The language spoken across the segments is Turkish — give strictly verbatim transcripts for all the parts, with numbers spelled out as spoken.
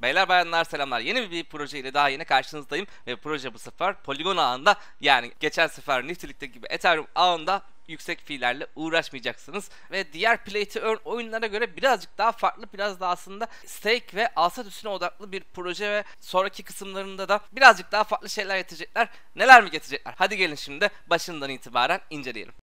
Beyler bayanlar selamlar. Yeni bir projeyle daha yeni karşınızdayım. Ve proje bu sefer Polygon ağında, yani geçen sefer Nifty'likte gibi Ethereum ağında yüksek fiillerle uğraşmayacaksınız. Ve diğer Play to Earn oyunlara göre birazcık daha farklı, biraz da aslında stake ve alsat üstüne odaklı bir proje ve sonraki kısımlarında da birazcık daha farklı şeyler getirecekler. Neler mi getirecekler? Hadi gelin şimdi başından itibaren inceleyelim.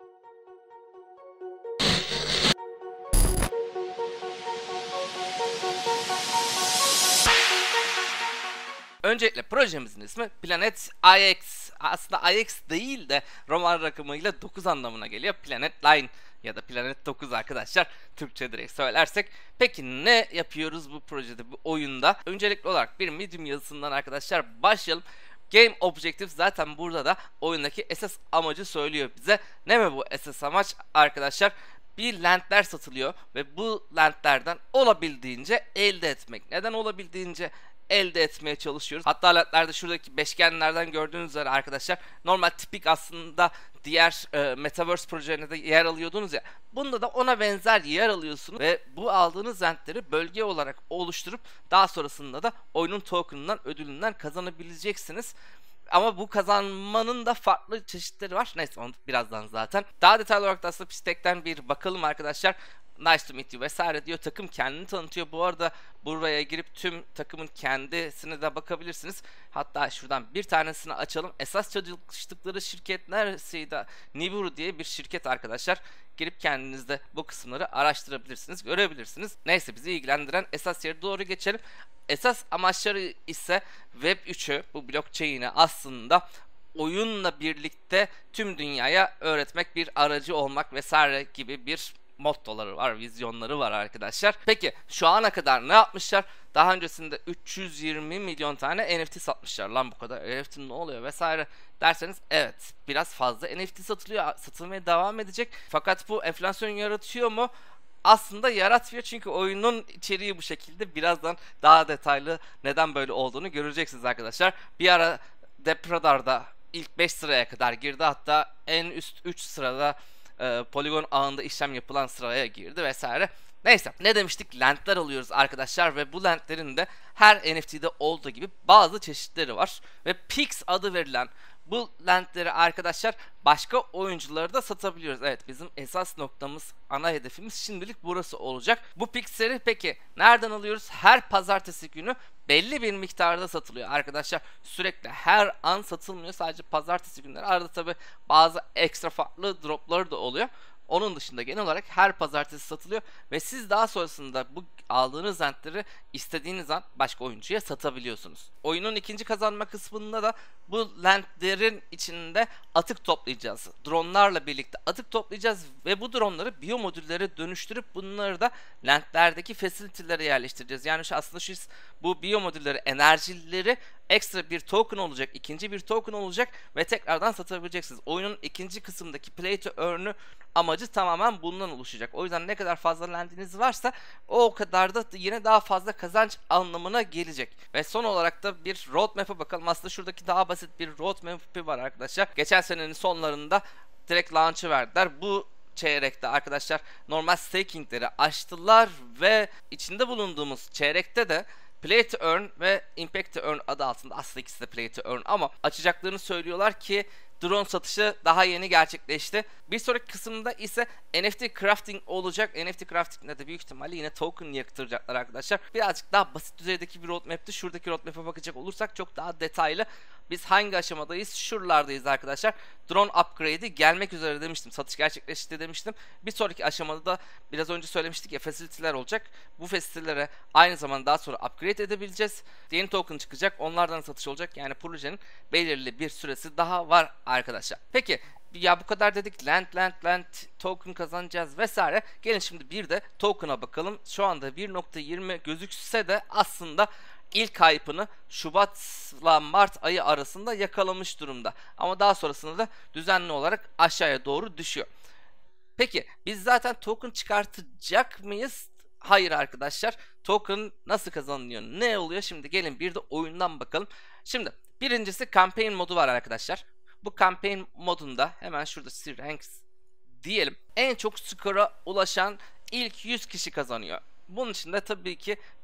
Öncelikle projemizin ismi Planet I X. Aslında I X değil de Roman rakamıyla dokuz anlamına geliyor. Planet Line ya da Planet dokuz arkadaşlar. Türkçe direkt söylersek. Peki ne yapıyoruz bu projede, bu oyunda? Öncelikli olarak bir Medium yazısından arkadaşlar başlayalım. Game Objective zaten burada da oyundaki esas amacı söylüyor bize. Ne mi bu esas amaç arkadaşlar? Bir landler satılıyor ve bu landlerden olabildiğince elde etmek. Neden olabildiğince elde etmeye çalışıyoruz? Hatta landlerde şuradaki beşgenlerden gördüğünüz üzere arkadaşlar, normal tipik aslında diğer e, Metaverse projelerinde de yer alıyordunuz ya. Bunda da ona benzer yer alıyorsunuz ve bu aldığınız landleri bölge olarak oluşturup daha sonrasında da oyunun token'ından, ödülünden kazanabileceksiniz. Ama bu kazanmanın da farklı çeşitleri var. Neyse, onu birazdan zaten. Daha detaylı olarak da aslında Pistek'ten bir bakalım arkadaşlar. Nice to meet you vesaire diyor. Takım kendini tanıtıyor. Bu arada buraya girip tüm takımın kendisine de bakabilirsiniz. Hatta şuradan bir tanesini açalım. Esas çalıştıkları şirket neresiydi? Nibiru diye bir şirket arkadaşlar. Girip kendiniz de bu kısımları araştırabilirsiniz, görebilirsiniz. Neyse, bizi ilgilendiren esas yere doğru geçelim. Esas amaçları ise Web üçü, bu blockchain'i aslında oyunla birlikte tüm dünyaya öğretmek, bir aracı olmak vesaire gibi bir mottoları var, vizyonları var arkadaşlar. Peki şu ana kadar ne yapmışlar? Daha öncesinde üç yüz yirmi milyon tane N F T satmışlar. Lan bu kadar N F T ne oluyor vesaire derseniz, evet, biraz fazla N F T satılıyor, satılmaya devam edecek. Fakat bu enflasyon yaratıyor mu? Aslında yaratmıyor, çünkü oyunun içeriği bu şekilde. Birazdan daha detaylı neden böyle olduğunu göreceksiniz arkadaşlar. Bir ara Depradar'da ilk beş sıraya kadar girdi, hatta en üst üç sırada e, Polygon ağında işlem yapılan sıraya girdi vesaire. Neyse, ne demiştik? Landler alıyoruz arkadaşlar ve bu landlerin de her N F T'de olduğu gibi bazı çeşitleri var ve Pix adı verilen bu landleri arkadaşlar başka oyuncuları da satabiliyoruz. Evet, bizim esas noktamız, ana hedefimiz şimdilik burası olacak. Bu Pix'leri peki nereden alıyoruz? Her pazartesi günü belli bir miktarda satılıyor arkadaşlar. Sürekli her an satılmıyor, sadece pazartesi günleri. Arada tabi bazı ekstra farklı dropları da oluyor. Onun dışında genel olarak her pazartesi satılıyor ve siz daha sonrasında bu aldığınız landleri istediğiniz an başka oyuncuya satabiliyorsunuz. Oyunun ikinci kazanma kısmında da bu landlerin içinde atık toplayacağız. Dronlarla birlikte atık toplayacağız ve bu dronları biyomodüllere dönüştürüp bunları da landlerdeki facility'lere yerleştireceğiz. Yani şu aslında şu bu biyomodülleri, enerjileri ekstra bir token olacak, ikinci bir token olacak ve tekrardan satabileceksiniz. Oyunun ikinci kısımdaki Play to Earn'ü amacı tamamen bundan oluşacak. O yüzden ne kadar fazla landiniz varsa o kadar da yine daha fazla kazanç anlamına gelecek. Ve son olarak da bir roadmap'e bakalım. Aslında şuradaki daha basit bir roadmap'i var arkadaşlar. Geçen senenin sonlarında direkt launch'ı verdiler. Bu çeyrekte arkadaşlar normal stakingleri açtılar ve içinde bulunduğumuz çeyrekte de Play to Earn ve Impact to Earn adı altında, aslında ikisi de Play to Earn, ama açacaklarını söylüyorlar ki drone satışı daha yeni gerçekleşti. Bir sonraki kısımda ise N F T crafting olacak. N F T crafting'de de büyük ihtimalle yine token yaktıracaklar arkadaşlar. Birazcık daha basit düzeydeki bir roadmap'ti. Şuradaki roadmap'e bakacak olursak çok daha detaylı. Biz hangi aşamadayız? Şuralardayız arkadaşlar. Drone upgrade'i gelmek üzere demiştim. Satış gerçekleşti demiştim. Bir sonraki aşamada da biraz önce söylemiştik ya, facility'ler olacak. Bu facility'lere aynı zamanda daha sonra upgrade edebileceğiz. Yeni token çıkacak. Onlardan satış olacak. Yani projenin belirli bir süresi daha var arkadaşlar. Peki ya bu kadar dedik, land land land token kazanacağız vesaire. Gelin şimdi bir de token'a bakalım. Şu anda bir nokta yirmi gözükse de aslında ilk hype'ını Şubat'la Mart ayı arasında yakalamış durumda. Ama daha sonrasında da düzenli olarak aşağıya doğru düşüyor. Peki biz zaten token çıkartacak mıyız? Hayır arkadaşlar. Token nasıl kazanılıyor? Ne oluyor? Şimdi gelin bir de oyundan bakalım. Şimdi birincisi campaign modu var arkadaşlar. Bu campaign modunda hemen şurada ranks diyelim. En çok skora ulaşan ilk yüz kişi kazanıyor. Bunun için de tabii ki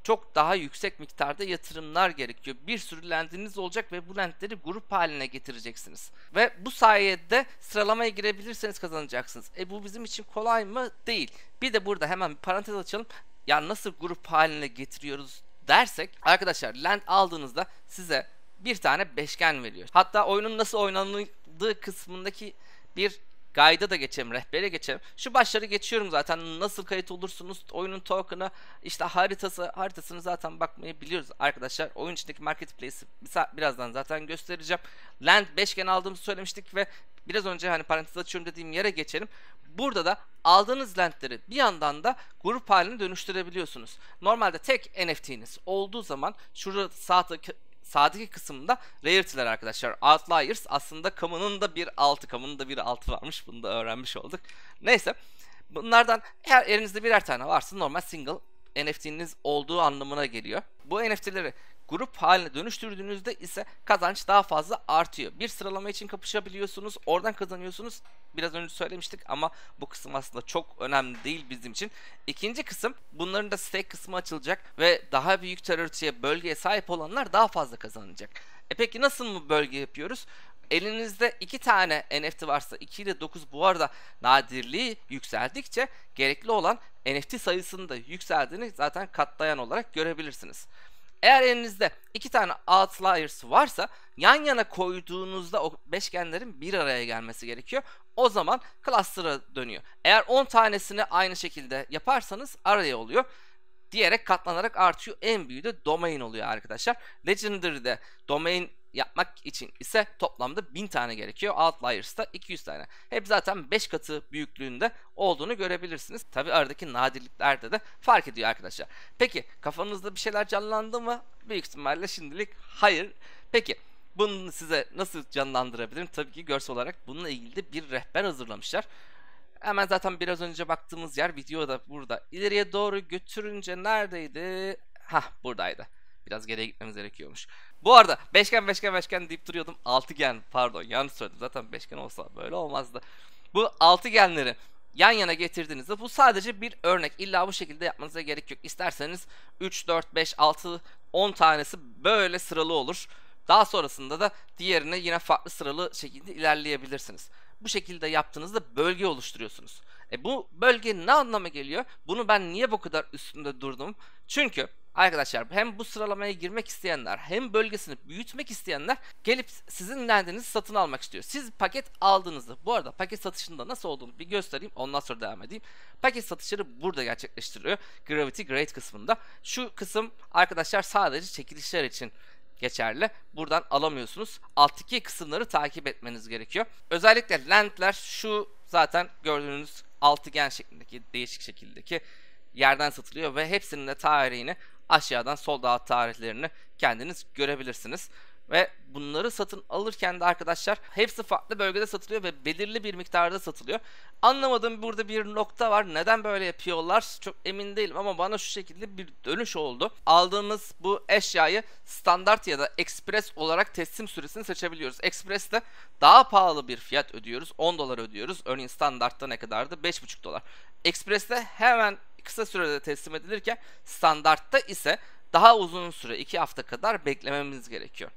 çok daha yüksek miktarda yatırımlar gerekiyor. Bir sürü lentiniz olacak ve bu lentleri grup haline getireceksiniz. Ve bu sayede sıralamaya girebilirseniz kazanacaksınız. E bu bizim için kolay mı? Değil. Bir de burada hemen bir parantez açalım. Ya nasıl grup haline getiriyoruz dersek, arkadaşlar lent aldığınızda size bir tane beşgen veriyor. Hatta oyunun nasıl oynanıldığı kısmındaki bir guide'a da geçelim, rehbere geçelim. Şu başları geçiyorum zaten. Nasıl kayıt olursunuz, oyunun token'ı, işte haritası, haritasını zaten bakmayı biliyoruz arkadaşlar. Oyun içindeki marketplace'i birazdan zaten göstereceğim. Land beşgen aldığımızı söylemiştik ve biraz önce hani parantez açıyorum dediğim yere geçelim. Burada da aldığınız lentleri bir yandan da grup haline dönüştürebiliyorsunuz. Normalde tek N F T'niz olduğu zaman şurada sağdaki sağdaki kısımda rarity'ler arkadaşlar. Outliers aslında kamunun da bir altı, kamunun da bir altı varmış. Bunu da öğrenmiş olduk. Neyse. Bunlardan eğer elinizde birer tane varsa normal single N F T'niz olduğu anlamına geliyor. Bu N F T'leri grup haline dönüştürdüğünüzde ise kazanç daha fazla artıyor. Bir sıralama için kapışabiliyorsunuz. Oradan kazanıyorsunuz. Biraz önce söylemiştik ama bu kısım aslında çok önemli değil bizim için. İkinci kısım, bunların da stake kısmı açılacak ve daha büyük territory'ye, bölgeye sahip olanlar daha fazla kazanacak. E peki nasıl mı bölge yapıyoruz? Elinizde iki tane N F T varsa, iki ile dokuz, bu arada nadirliği yükseldikçe gerekli olan N F T sayısının da yükseldiğini zaten katlayan olarak görebilirsiniz. Eğer elinizde iki tane outliers varsa yan yana koyduğunuzda o beşgenlerin bir araya gelmesi gerekiyor. O zaman cluster'a dönüyor. Eğer on tanesini aynı şekilde yaparsanız araya oluyor. Diyerek katlanarak artıyor. En büyüğü de domain oluyor arkadaşlar. Legendary'de domain yapmak için ise toplamda bin tane gerekiyor. Outliers'ta iki yüz tane. Hep zaten beş katı büyüklüğünde olduğunu görebilirsiniz. Tabi aradaki nadirliklerde de fark ediyor arkadaşlar. Peki kafanızda bir şeyler canlandı mı? Büyük ihtimalle şimdilik hayır. Peki bunu size nasıl canlandırabilirim? Tabii ki görsel olarak bununla ilgili de bir rehber hazırlamışlar. Hemen zaten biraz önce baktığımız yer videoda burada. İleriye doğru götürünce neredeydi? Hah, buradaydı. Biraz geriye gitmemiz gerekiyormuş. Bu arada beşgen beşgen beşgen deyip duruyordum. Altıgen, pardon, yanlış söyledim. Zaten beşgen olsa böyle olmazdı. Bu altıgenleri yan yana getirdiğinizde bu sadece bir örnek. İlla bu şekilde yapmanıza gerek yok. İsterseniz üç, dört, beş, altı, on tanesi böyle sıralı olur. Daha sonrasında da diğerine yine farklı sıralı şekilde ilerleyebilirsiniz. Bu şekilde yaptığınızda bölge oluşturuyorsunuz. E bu bölge ne anlama geliyor? Bunu ben niye bu kadar üstünde durdum? Çünkü arkadaşlar hem bu sıralamaya girmek isteyenler hem bölgesini büyütmek isteyenler gelip sizin lendinizi satın almak istiyor. Siz paket aldığınızda, bu arada paket satışında nasıl olduğunu bir göstereyim, ondan sonra devam edeyim. Paket satışları burada gerçekleştiriliyor. Gravity Grade kısmında. Şu kısım arkadaşlar sadece çekilişler için geçerli. Buradan alamıyorsunuz. Alttaki kısımları takip etmeniz gerekiyor. Özellikle landler şu zaten gördüğünüz altıgen şeklindeki, değişik şekildeki yerden satılıyor ve hepsinin de tarihini aşağıdan, solda alt tarihlerini kendiniz görebilirsiniz. Ve bunları satın alırken de arkadaşlar hepsi farklı bölgede satılıyor ve belirli bir miktarda satılıyor. Anlamadığım burada bir nokta var. Neden böyle yapıyorlar çok emin değilim ama bana şu şekilde bir dönüş oldu. Aldığımız bu eşyayı standart ya da express olarak teslim süresini seçebiliyoruz. Express'te daha pahalı bir fiyat ödüyoruz. on dolar ödüyoruz. Örneğin standartta ne kadardı? beş buçuk dolar. Express'te hemen kısa sürede teslim edilirken standartta ise daha uzun süre, iki hafta kadar beklememiz gerekiyor.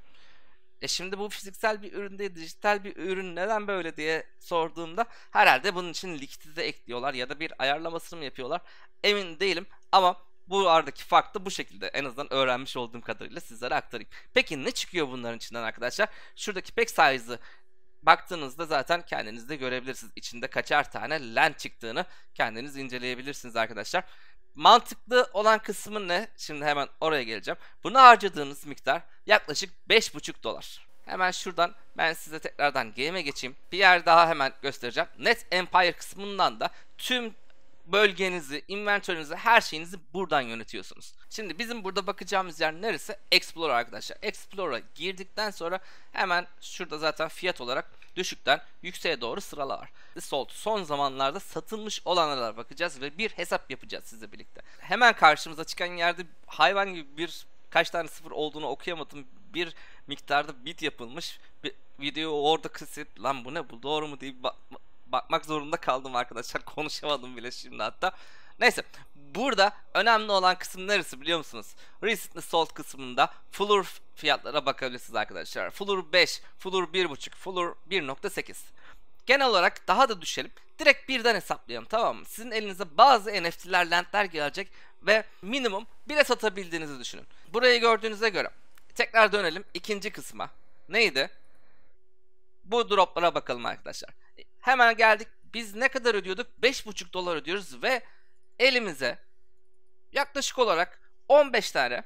E şimdi bu fiziksel bir ürün değil, dijital bir ürün, neden böyle diye sorduğumda herhalde bunun için likidite ekliyorlar ya da bir ayarlamasını mı yapıyorlar, emin değilim ama bu aradaki fark da bu şekilde, en azından öğrenmiş olduğum kadarıyla sizlere aktarayım. Peki ne çıkıyor bunların içinden arkadaşlar? Şuradaki pack size'ı baktığınızda zaten kendiniz de görebilirsiniz. İçinde kaçar tane land çıktığını kendiniz inceleyebilirsiniz arkadaşlar. Mantıklı olan kısmı ne? Şimdi hemen oraya geleceğim. Buna harcadığınız miktar yaklaşık beş buçuk dolar. Hemen şuradan ben size tekrardan game'e geçeyim. Bir yer daha hemen göstereceğim. Net Empire kısmından da tüm bölgenizi, inventory'nizi, her şeyinizi buradan yönetiyorsunuz. Şimdi bizim burada bakacağımız yer neresi? Explorer arkadaşlar. Explorer'a girdikten sonra hemen şurada zaten fiyat olarak düşükten yükseğe doğru sıralar var. Sold, son zamanlarda satılmış olanlara bakacağız ve bir hesap yapacağız sizle birlikte. Hemen karşımıza çıkan yerde hayvan gibi bir kaç tane sıfır olduğunu okuyamadım. Bir miktarda bit yapılmış. Bir videoyu orada kısıp lan bu ne, bu doğru mu diye bak bakmak zorunda kaldım arkadaşlar. Konuşamadım bile şimdi hatta. Neyse, Burada önemli olan kısım neresi biliyor musunuz? Recently sold kısmında Floor fiyatlara bakabilirsiniz arkadaşlar. Floor beş, Floor bir buçuk, Floor bir nokta sekiz. Genel olarak daha da düşelim. Direkt birden hesaplayalım, tamam mı? Sizin elinize bazı N F T'ler, lentler gelecek ve minimum bire satabildiğinizi düşünün. Burayı gördüğünüze göre tekrar dönelim ikinci kısma. Neydi? Bu droplara bakalım arkadaşlar. Hemen geldik. Biz ne kadar ödüyorduk? beş buçuk dolar ödüyoruz ve elimize yaklaşık olarak on beş tane,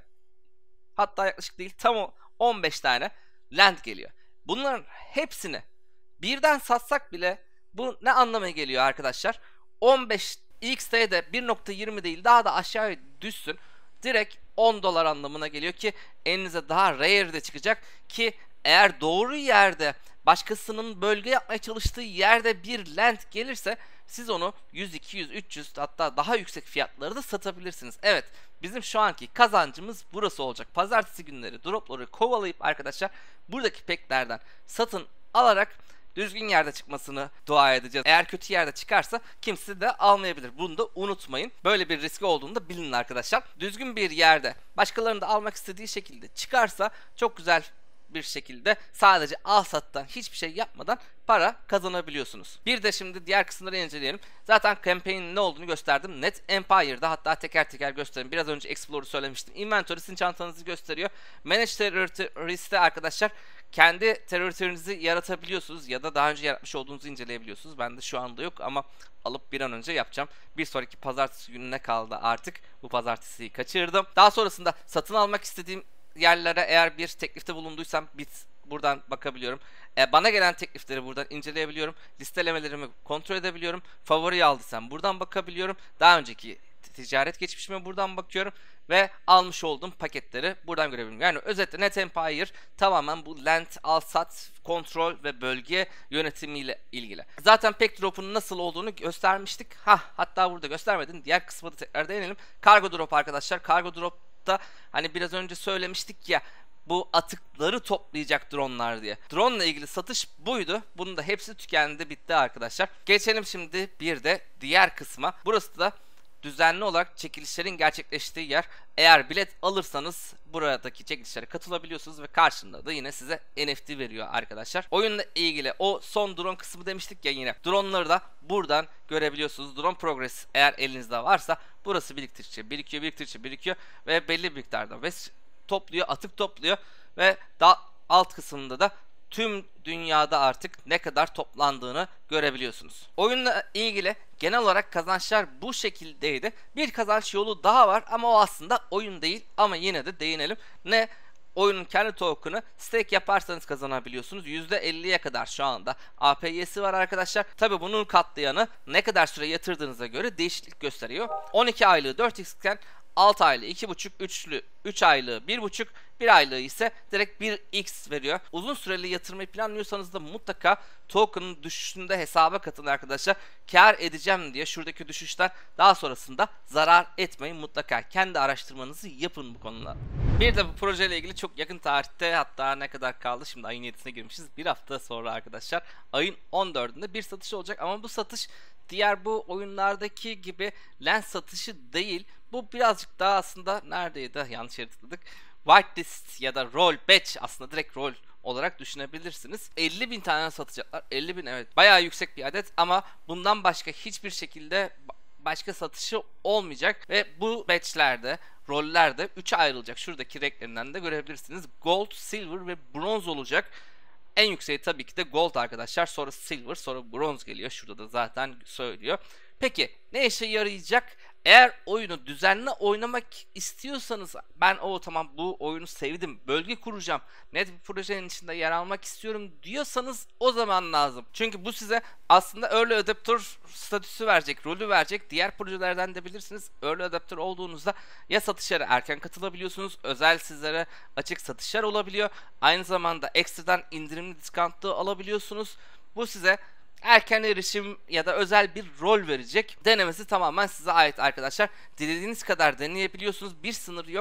hatta yaklaşık değil tam on beş tane lent geliyor. Bunların hepsini birden satsak bile bu ne anlamaya geliyor arkadaşlar? on beş X T'de bir nokta yirmi değil, daha da aşağıya düşsün. Direkt on dolar anlamına geliyor ki elinize daha rare de çıkacak ki eğer doğru yerde, başkasının bölge yapmaya çalıştığı yerde bir lent gelirse siz onu yüz, iki yüz, üç yüz hatta daha yüksek fiyatları da satabilirsiniz. Evet, bizim şu anki kazancımız burası olacak. Pazartesi günleri dropları kovalayıp arkadaşlar buradaki peklerden satın alarak düzgün yerde çıkmasını dua edeceğiz. Eğer kötü yerde çıkarsa kimse de almayabilir. Bunu da unutmayın. Böyle bir riski olduğunu da bilin arkadaşlar. Düzgün bir yerde başkalarının da almak istediği şekilde çıkarsa çok güzel bir şekilde sadece al sattan hiçbir şey yapmadan para kazanabiliyorsunuz. Bir de şimdi diğer kısımları inceleyelim. Zaten campaign'in ne olduğunu gösterdim. Net Empire'da, hatta teker teker göstereyim. Biraz önce Explorer'ı söylemiştim. Inventory sizin çantanızı gösteriyor. Manage Territory'de arkadaşlar kendi territory'nizi yaratabiliyorsunuz ya da daha önce yaratmış olduğunuzu inceleyebiliyorsunuz. Bende şu anda yok ama alıp bir an önce yapacağım. Bir sonraki pazartesi gününe kaldı artık. Bu pazartesiyi kaçırdım. Daha sonrasında satın almak istediğim yerlere eğer bir teklifte bulunduysam bit buradan bakabiliyorum. E, bana gelen teklifleri buradan inceleyebiliyorum. Listelemelerimi kontrol edebiliyorum. Favoriyi aldıysam buradan bakabiliyorum. Daha önceki ticaret geçmişime buradan bakıyorum ve almış olduğum paketleri buradan görebiliyorum. Yani özetle Net Empire tamamen bu lent, al sat, kontrol ve bölge yönetimiyle ilgili. Zaten Pack Drop'un nasıl olduğunu göstermiştik. Ha, hatta burada göstermedim. Diğer kısmı da tekrar değinelim. Cargo Drop arkadaşlar. Cargo Drop'ta hani biraz önce söylemiştik ya, bu atıkları toplayacak dronlar diye. Drone ile ilgili satış buydu. Bunun da hepsi tükendi, bitti arkadaşlar. Geçelim şimdi bir de diğer kısma. Burası da düzenli olarak çekilişlerin gerçekleştiği yer. Eğer bilet alırsanız buradaki çekilişlere katılabiliyorsunuz ve karşılığında da yine size N F T veriyor arkadaşlar. Oyunla ilgili o son drone kısmı demiştik ya, yine droneları da buradan görebiliyorsunuz. Drone Progress eğer elinizde varsa burası biriktirdikçe birikiyor, biriktirdikçe birikiyor ve belli bir miktarda ve topluyor, atık topluyor ve daha alt kısmında da tüm dünyada artık ne kadar toplandığını görebiliyorsunuz. Oyunla ilgili genel olarak kazançlar bu şekildeydi. Bir kazanç yolu daha var ama o aslında oyun değil, ama yine de değinelim. Ne? Oyunun kendi token'ı stake yaparsanız kazanabiliyorsunuz. yüzde elliye kadar şu anda A P Y'si var arkadaşlar. Tabi bunun katlayanı ne kadar süre yatırdığınıza göre değişiklik gösteriyor. on iki aylığı dört x iken altı aylığı iki buçuk, üçlü üç aylığı bir buçuk, bir aylığı ise direkt bir x veriyor. Uzun süreli yatırmayı planlıyorsanız da mutlaka token'ın düşüşünde hesaba katın arkadaşlar. Kar edeceğim diye şuradaki düşüşten daha sonrasında zarar etmeyin, mutlaka kendi araştırmanızı yapın bu konuda. Bir de bu projeyle ilgili çok yakın tarihte, hatta ne kadar kaldı, şimdi ayın yedisine girmişiz, bir hafta sonra arkadaşlar ayın on dördünde bir satış olacak ama bu satış diğer bu oyunlardaki gibi lens satışı değil. Bu birazcık daha aslında neredeydi? Yanlış yere tıkladık. Whitelist ya da roll batch, aslında direkt roll olarak düşünebilirsiniz. elli bin tane satacaklar. elli bin, evet, bayağı yüksek bir adet ama bundan başka hiçbir şekilde başka satışı olmayacak ve bu batchlerde, rollerde üçe ayrılacak. Şuradaki renklerinden de görebilirsiniz. Gold, silver ve bronze olacak. En yükseği tabii ki de gold arkadaşlar. Sonra silver, sonra bronze geliyor. Şurada da zaten söylüyor. Peki ne işe yarayacak? Eğer oyunu düzenli oynamak istiyorsanız, ben o tamam bu oyunu sevdim, bölge kuracağım, net bir projenin içinde yer almak istiyorum diyorsanız o zaman lazım. Çünkü bu size aslında Early Adapter statüsü verecek, rolü verecek. Diğer projelerden de bilirsiniz, Early Adapter olduğunuzda ya satışlara erken katılabiliyorsunuz, özel sizlere açık satışlar olabiliyor. Aynı zamanda ekstradan indirimli diskantlı alabiliyorsunuz. Bu size erken erişim ya da özel bir rol verecek. Denemesi tamamen size ait arkadaşlar. Dilediğiniz kadar deneyebiliyorsunuz. Bir sınır yok.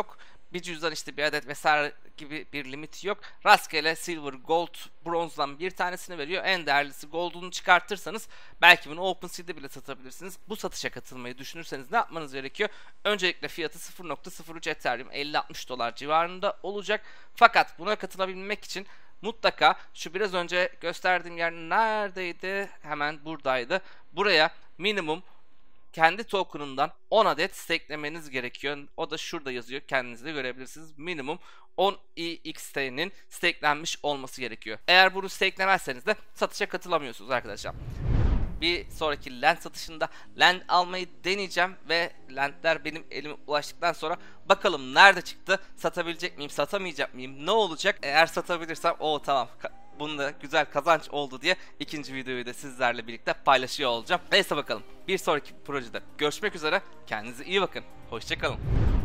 bir cüzdan işte bir adet vesaire gibi bir limiti yok. Rastgele silver, gold, bronzdan bir tanesini veriyor. En değerlisi gold'unu çıkartırsanız belki bunu OpenSea'de bile satabilirsiniz. Bu satışa katılmayı düşünürseniz ne yapmanız gerekiyor? Öncelikle fiyatı sıfır nokta sıfır üç Ethereum elli altmış dolar civarında olacak. Fakat buna katılabilmek için mutlaka şu biraz önce gösterdiğim yer neredeydi? Hemen buradaydı. Buraya minimum kendi token'ından on adet stake'lemeniz gerekiyor. O da şurada yazıyor. Kendiniz de görebilirsiniz. Minimum on E X T'nin stake'lenmiş olması gerekiyor. Eğer bunu stake'lemezseniz de satışa katılamıyorsunuz arkadaşlar. Bir sonraki land satışında land almayı deneyeceğim ve landler benim elime ulaştıktan sonra bakalım nerede çıktı, satabilecek miyim, satamayacak mıyım, ne olacak? Eğer satabilirsem o tamam, bunda güzel kazanç oldu diye ikinci videoyu da sizlerle birlikte paylaşıyor olacağım. Neyse bakalım, bir sonraki projede görüşmek üzere, kendinize iyi bakın, hoşçakalın.